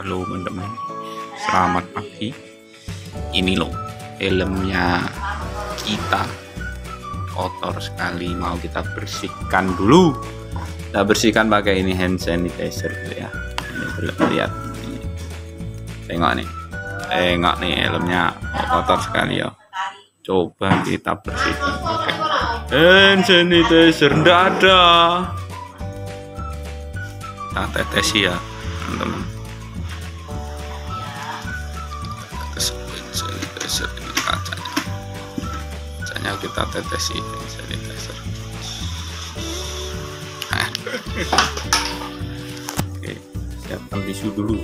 Halo teman-teman, selamat pagi. Ini loh helmnya kita kotor sekali, mau kita bersihkan dulu. Kita bersihkan pakai ini hand sanitizer ya. Ini lihat, tengok nih helmnya kotor sekali ya. Coba kita bersihkan pakai hand sanitizer. Nggak ada, kita tetesi ya teman-teman. Kacanya kita tetesi sanitizer. Oke, siapkan tisu dulu.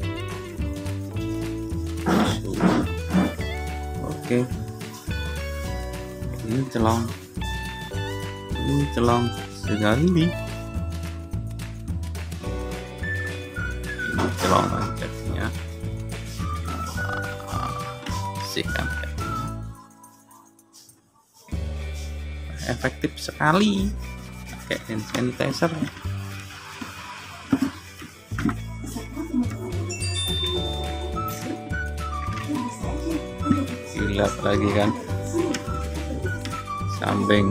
Tisu. Oke, ini celong sekali. Ini celong jadinya. Bersihkan. Efektif sekali pakai hand sanitizer. Lihat lagi kan samping,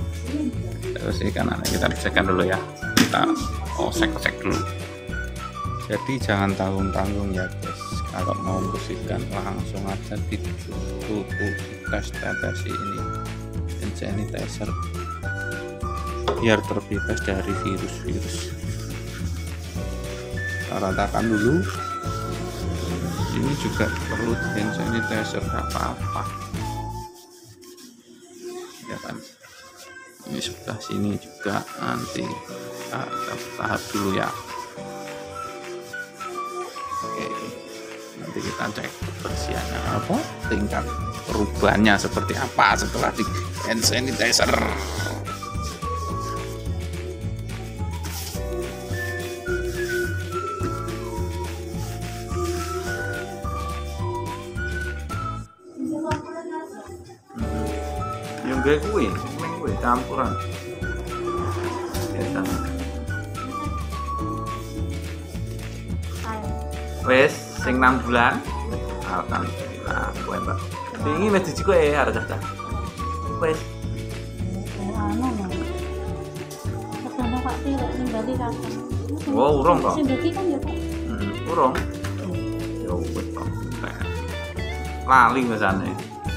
kita bersihkan dulu ya, kita osek-osek dulu. Jadi jangan tanggung-tanggung ya guys, kalau mau bersihkan langsung aja ditutup, tetesi ini hand sanitizer biar terbebas dari virus-virus. Kita ratakan dulu. Ini juga perlu hand sanitizer, gak apa-apa ya kan. Ini sebelah sini juga nanti kita tahap dulu ya. Oke, nanti kita cek kebersihannya apa, tingkat perubahannya seperti apa setelah di hand sanitizer. Yang gue campuran wes sing 6 bulan. Alhamdulillah kowe Mbak. Wingi wis dijiko harga dah. Wes. Oh, urung kok. Urung. Ya wis kok. Lali mesane.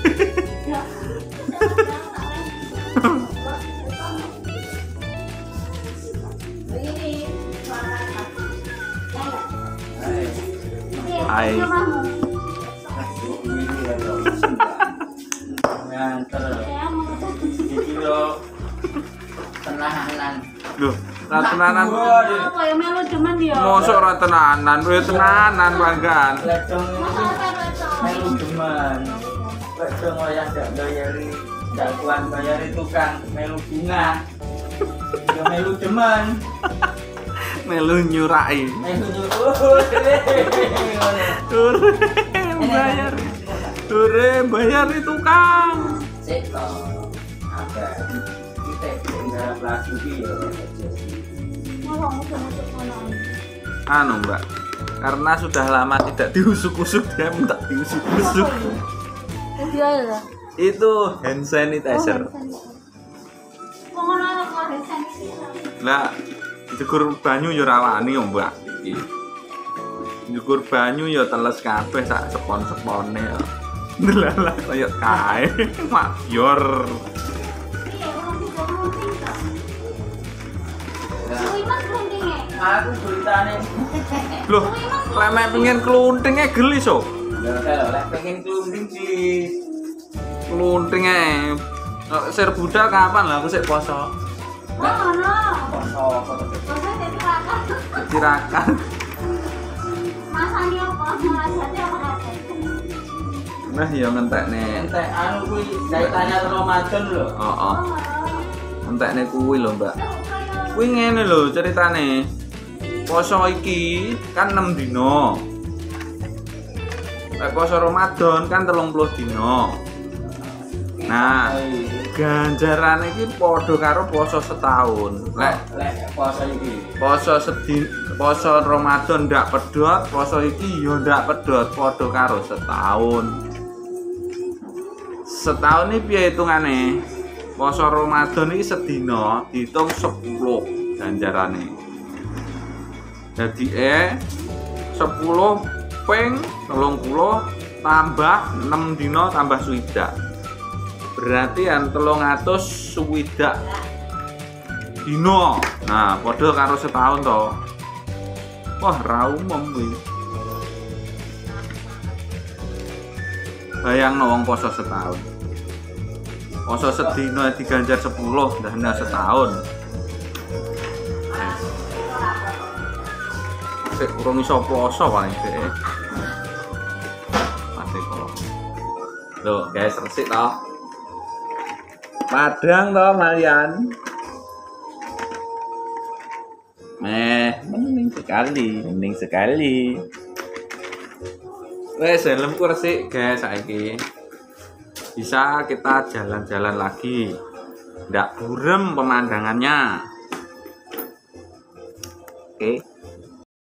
Hai. Tenanan. Loh, tenanan. Apa ya melu demen ya? Mosok ora tenanan, tenanan panggan. Melu demen. Wedong wayah ndak bayari, ndak kuat bayari tukang melu bunga. Ya melu demen. Melu nyurai. Melu nyuruh. Bayar. Bayar itu Kang. Sik to. Ada. Kita tinggal lagu iki ya. Anu Mbak, karena sudah lama tidak diusuk-usuk, dia minta diusuk-usuk. Itu hand sanitizer. Lah, jegur banyu ya ora wani ya Mbak. Jegur banyu ya teles kabeh sak sepon-sepone ya. Ndelala kaya kae, mayor. Aku beritane. Loh, lemek pengen kluntinge gelis so. Lek pengen klunting sih. Kluntinge. Sir budal kapan lah aku sik poso. Poso. Tirakan. Masane apa? Masane apa? Nah, ya ngentekne. Entek anu kuwi kaitannya karo Ramadan lho. Heeh. Entekne kuwi lho, Mbak. Kuwi ngene lho ceritane. Poso iki kan 6 dina. Lek poso Ramadan kan 30 dina. Nah, ganjaran iki padha karo poso setahun. Lek poso iki. Poso Ramadan ndak pedhot, poso iki yo ndak pedhot, padha karo setahun. Setahun iki piye hitungane? Poso Ramadan iki sedina dihitung 10 ganjarane. Jadi 10 ping 30 tambah 6 dina tambah swidak. Berarti an 300 swidak dina. Nah, padha karo setahun to. Wah, ra umum kuwi. Bayangno wong poso setahun. Poso sedina diganjar 10, dana setahun. Sik urung iso poso paling sik. Mati kok. Loh, guys, resik to. Padang to, Marian. Mending sekali. Wes, helmku resik, guys, saiki. Bisa kita jalan-jalan lagi. Ndak burem pemandangannya. Oke.